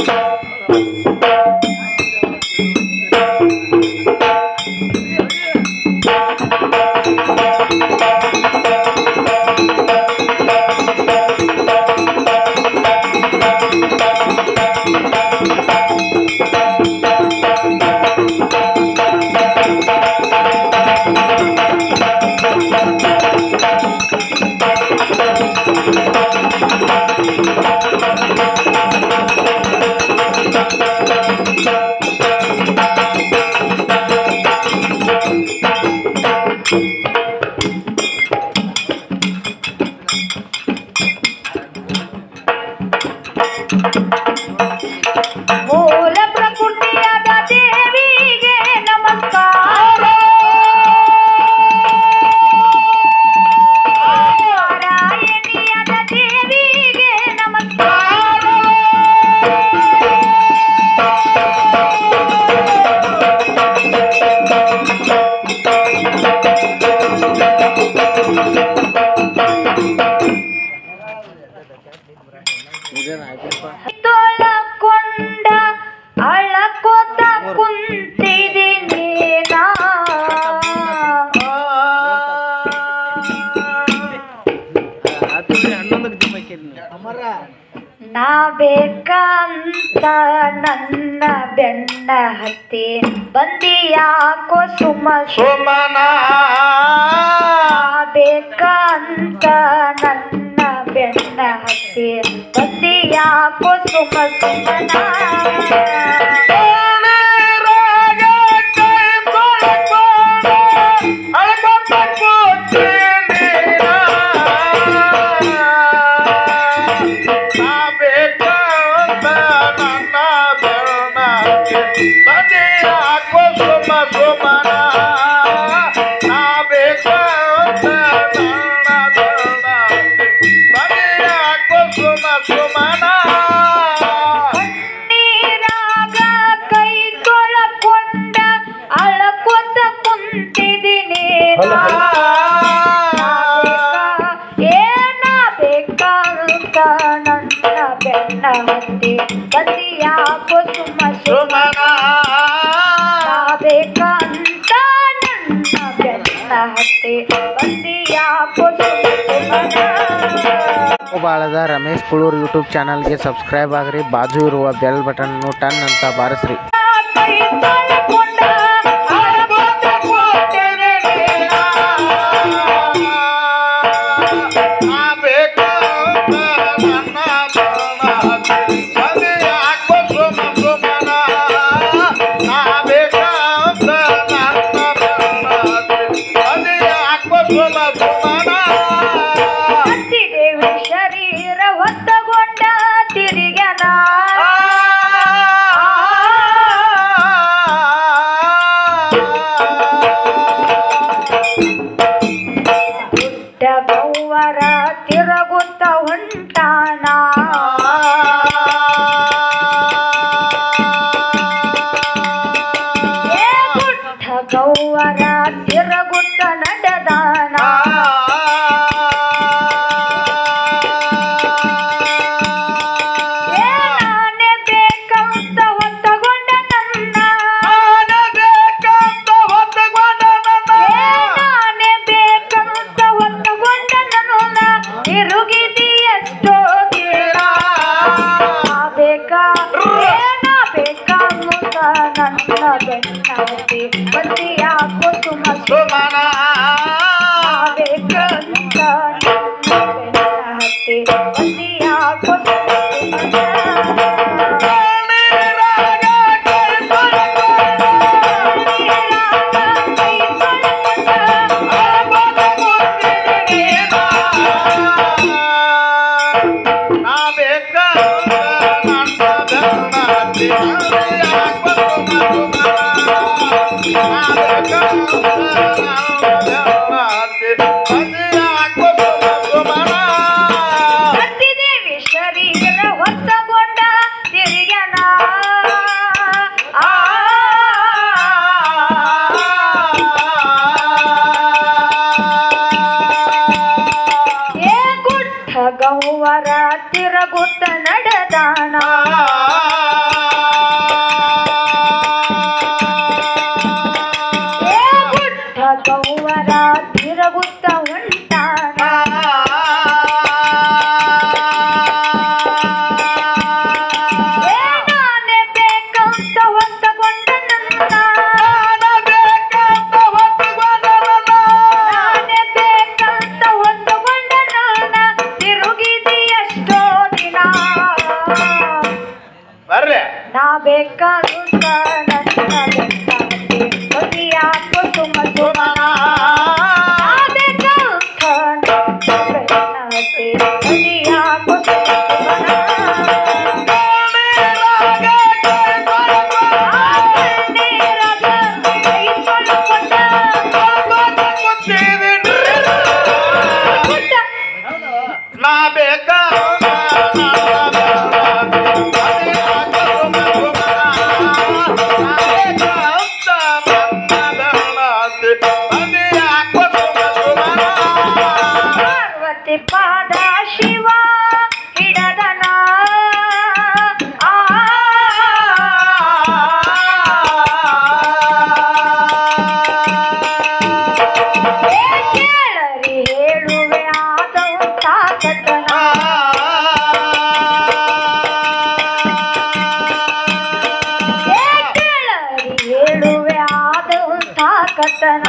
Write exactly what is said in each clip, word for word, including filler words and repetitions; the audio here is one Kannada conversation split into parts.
ಮೂಲ ಪ್ರಕೃತಿಯಾದ ದೇವಿಗೆ ನಮಸ್ಕಾರ. ನಾರಾಯಣಿಯಾದ ದೇವಿಗೆ ನಮಸ್ಕಾರ. ತೊಳಕೊಂಡ ಅಳಕೋತ ಕುಂತಿದ್ದೀನಿ ನಾ. ನಾ ಬೇಕಂತ ನನ್ನ ಬೆನ್ನ ಹತ್ತಿ ಬಂದಿಯಾಕೋ ಸುಮ ಸುಮನ. ಬೇಕಂತ ನನ್ನ ಬೆನ್ನ ಹತ್ತಿ ಬಂದಿಯಾಕೋ ಸುಮ ಸುಮನ. ಕಣ್ಣೀರಾಗ ಕೈ ತೊಳಕೊಂಡ ಅಳಕೋತ ಕುಂತಿದ್ದೀನಿ ನಾ. ಏನ ಬೇಕಂತ ನನ್ನ ಬೆನ್ನ ಹತ್ತಿ ಬಂದಿಯಾಕೋ ಸುಮ ಸುಮನ. ಬೇಕಂತ ನನ್ನ ಬೆನ್ನ ಹತ್ತಿ ಬಂದಿಯಾಕೋ ಸುಮ ಸುಮನ. ಬಾಳದ ರಮೇಶ್ ಕುಳೂರ್ ಯೂಟ್ಯೂಬ್ ಚಾನಲ್ಗೆ ಸಬ್ಸ್ಕ್ರೈಬ್ ಆಗ್ರಿ. ಬಾಜು ಇರುವ ಬೆಲ್ ಬಟನ್ ಟನ್ ಅಂತ ಬಾರಿಸ್ರಿ. ಶರೀರ ಹೊತ್ತಗೊಂಡ ತಿರುಗನ. ಗುಡ್ಡ ಗೌವರ ತಿರುಗುತ್ತ ಹೊಂಟಾನ. ಗುಡ್ಡ ಗೌವರ ತಿರುಗುತ್ತ ನಡೆದಾನ. ನನ್ನ ಬೆನ್ನ ಹತ್ತಿ ಬಂದಿಯಾಕೋ ಸುಮ ಸುಮನ. ಬೇಕಂತ ನನ್ನ ಬೆನ್ನ ಹತ್ತಿ ಬಂದಿಯಾಕೋ ಸುಮ ಸುಮನ. ಸತಿದೇವಿ ಶರೀರ ಹೊತ್ತಗೊಂಡ ತಿರುಗನ. ಏ ಗುಡ್ಡ ಗೌವರ ತಿರುಗುತ್ತ ನಡೆದಾನ. ಬೇಕಾಗುತ್ತ ನನ್ನ ಬೆನ್ನತ್ತಿ ಹೊಸಿಯ ಕುಸುಮ ಸುಮನ ಬೇಕಾಗುತ್ತ ನನ್ನ ಬೆನ್ನತ್ತಿ ಹೊಸಿಯ ಕುಸುಮ ಪಾರ್ವತಿ ಪಾದ ಶಿವ ಹಿಡದನ ಕೇಳರಿ ಹೇಳುವೆ ಆದವು ತಾಕತನ ಕೇಳರಿ ಹೇಳುವೆ ಆದವು ತಾಕತನ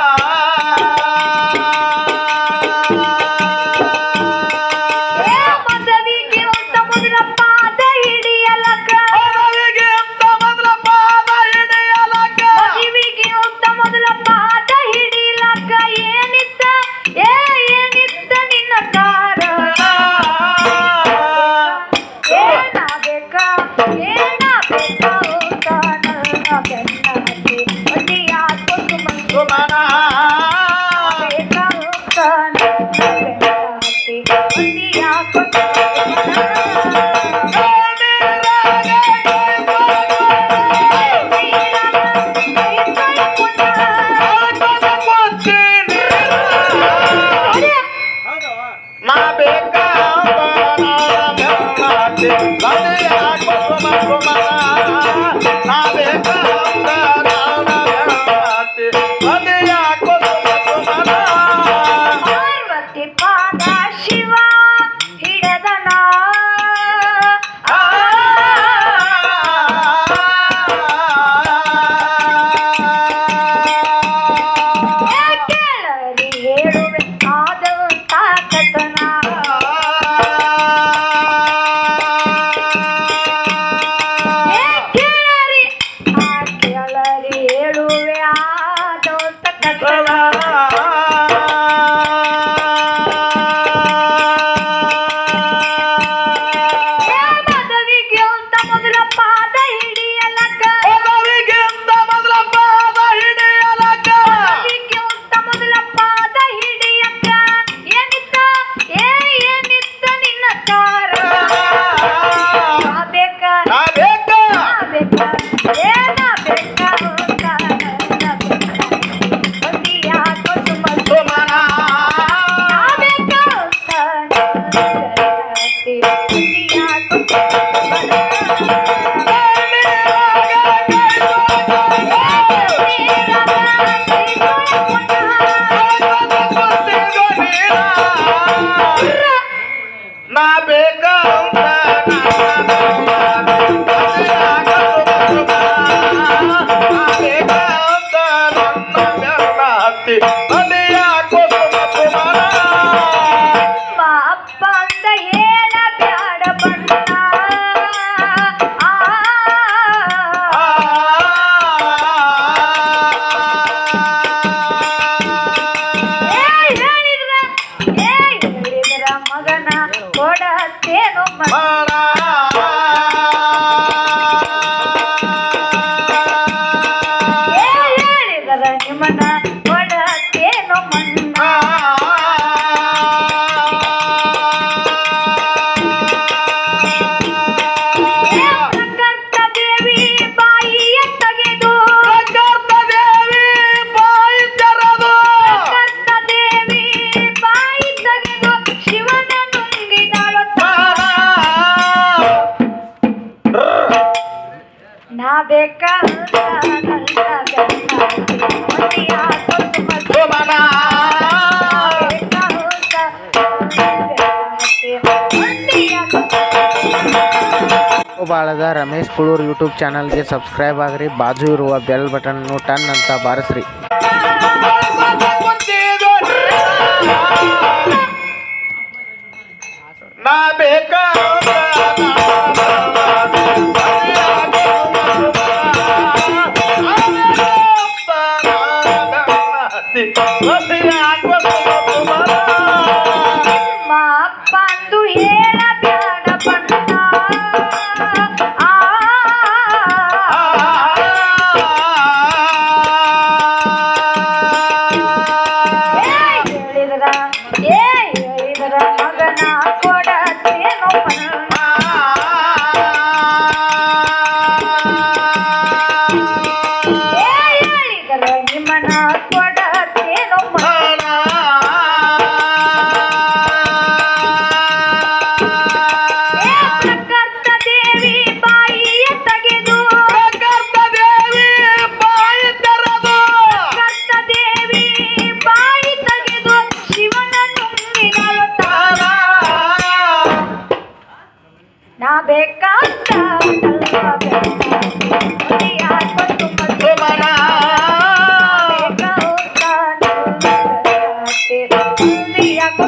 ಪಾರ್ವತಿ ಪಾದ ಶಿವ ಹಿಡದನ ಕೇಳರಿ ಹೇಳುವೆ ಆದವು ತಾಕತನ ಕೇಳರಿ ಆ ಕೇಳರಿ ಹೇಳುವೆ ಆದವು ತಾಕತನ ಅಪ್ಪಂದ ಹೇಳ ಬ್ಯಾಡ ಬಣ್ಣ ಹೇಳಿದ್ರ ಹೇಳಿದ್ರ ಮಗನ ಕೊಡತ್ತೇನು ಹೇಳಿದ್ರ ನಿಮ್ಮನ ಕೊಡತ್ತೇನು ಮಣ್ಣ ನಾ ಬೇಕಾದ ಬಾಳದ ರಮೇಶ್ ಕುಳೂರ್ ಯೂಟ್ಯೂಬ್ ಚಾನಲ್ಗೆ ಸಬ್ಸ್ಕ್ರೈಬ್ ಆಗ್ರಿ, ಬಾಜು ಇರುವ ಬೆಲ್ ಬಟನ್ ಟನ್ ಅಂತ ಬಾರಿಸ್ರಿ. ನಾ ಬೇಕಾ ಬೇಕಂತ ಯಾಕೋ ಸುಮನ ಯಾಕೋ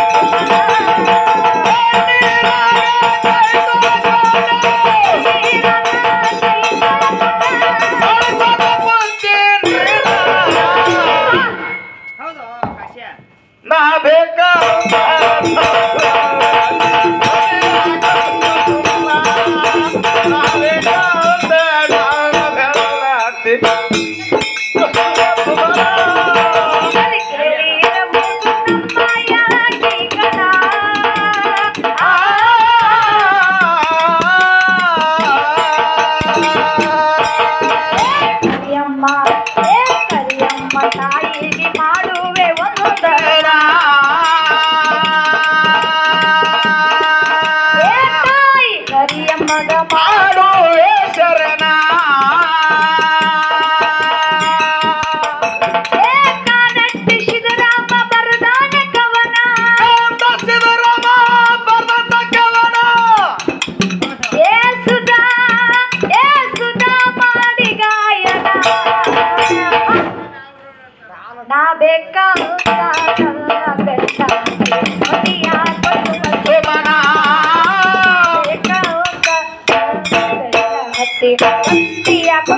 ನಾ ಬೇಕಾ ಕರಿಯಮ್ಮ ಏ ಕರಿಯಮ್ಮ ತಾಯಿಗೆ ಮಾಡುವೆ ಒಂದು ದರ ಏ ತಾಯಿ ಕರಿಯಮ್ಮಗ ಮಾಡು ಮಾಡುವೆ ಶರಣ ಏ ಕಾನಟ್ಟಿ ಸಿದ್ದರಾಮ ಬರದಾನ ಕವನ ಸಿದ್ದರಾಮ ಬರೆದಂತ ಕವನ ಏ ಸುಧಾ ಏ ಸುಧಾ ಮಾಡಿ ಗಾಯನ ನಾ ಬೇಕಂತ ಬೆಟ್ಟ ಸುಮನ ಹತ್ತಿ ಹತ್ತಿ ಯಾಕೋ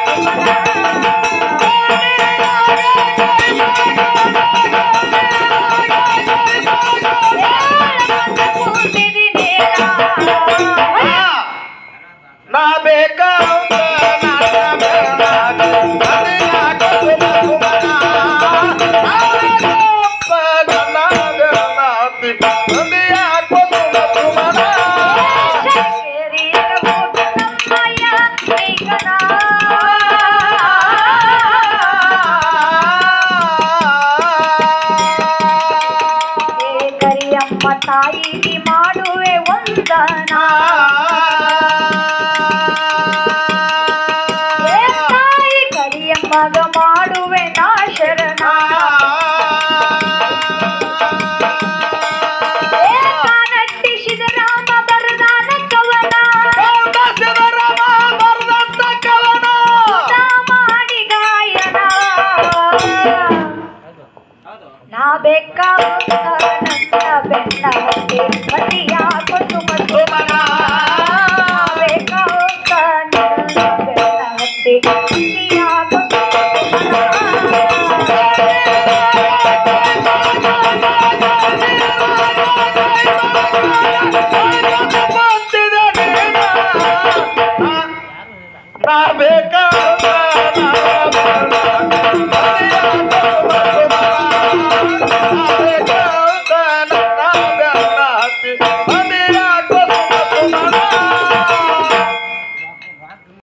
ನಾ ಬೇಕಾ ಕರಿಯಮ್ಮ ತಾಯಿಗೆ ಮಾಡುವೆ ಒಂದನ ಏ ತಾಯಿ ಕರಿಯಮ್ಮಗ ಮಾಡುವೆ ನಾ ಶರಣ ಏ ಕಾನಟ್ಟಿ ಸಿದ್ದರಾಮ ಬರದಾನ ಕವನ ಸಿದ್ದರಾಮ ಬರೆದಂತ ಕವನ ಸುಧಾ ಮಾಡಿ ಗಾಯನ ನಾ ಬೇಕಾ ನನ್ನ ಬೆನ್ನ